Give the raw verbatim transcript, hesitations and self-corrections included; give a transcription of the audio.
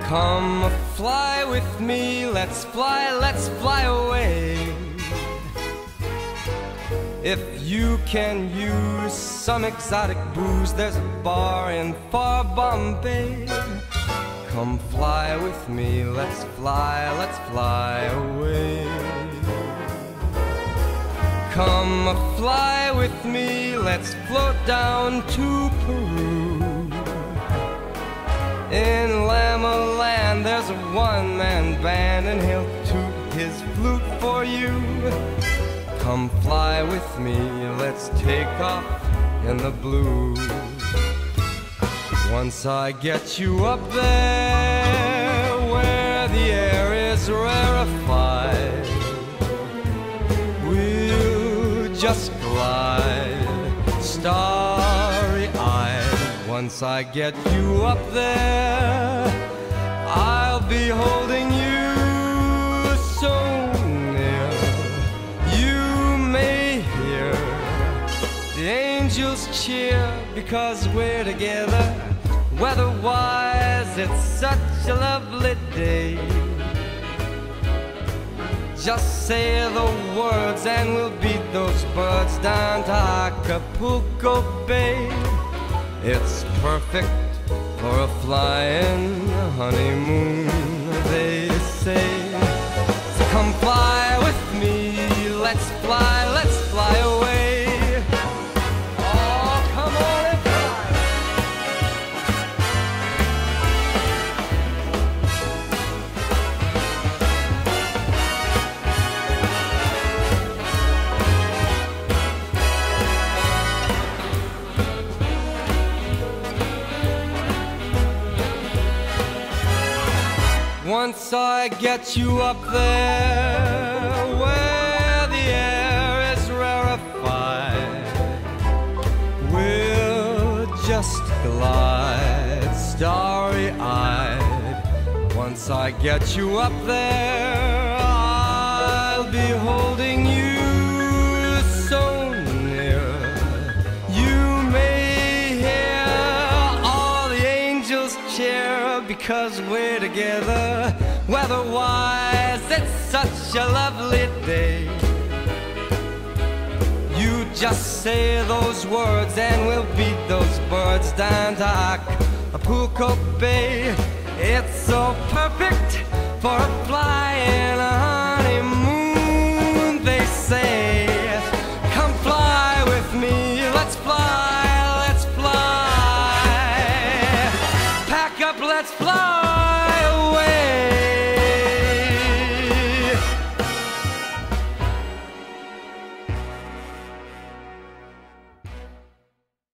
Come fly with me, let's fly, let's fly away. If you can use some exotic booze, there's a bar in far Bombay. Come fly with me, let's fly, let's fly away. Come fly with me, let's float down to Peru. In Lama Land there's a one-man band, and he'll toot his flute for you. Come fly with me, let's take off in the blue. Once I get you up there where the air is rarefied, we'll just glide starry-eyed. Once I get you up there, I'll be holding you so near. You may hear the angels cheer because we're together. Weather-wise, it's such a lovely day. Just say the words and we'll beat those birds down to Acapulco Bay. It's perfect for a flying honeymoon, they say. So come fly with me, let's fly, let's fly away. Oh, come on and once I get you up there where the air is rarefied, we'll just glide starry-eyed. Once I get you up there, I'll be holding you so near. You may hear all the angels cheer because we're together. Weather-wise, it's such a lovely day. You just say those words and we'll beat those birds down to Acapulco Bay. It's so perfect for a flying honeymoon, they say. Come fly with me, let's fly, let's fly. Pack up, let's fly.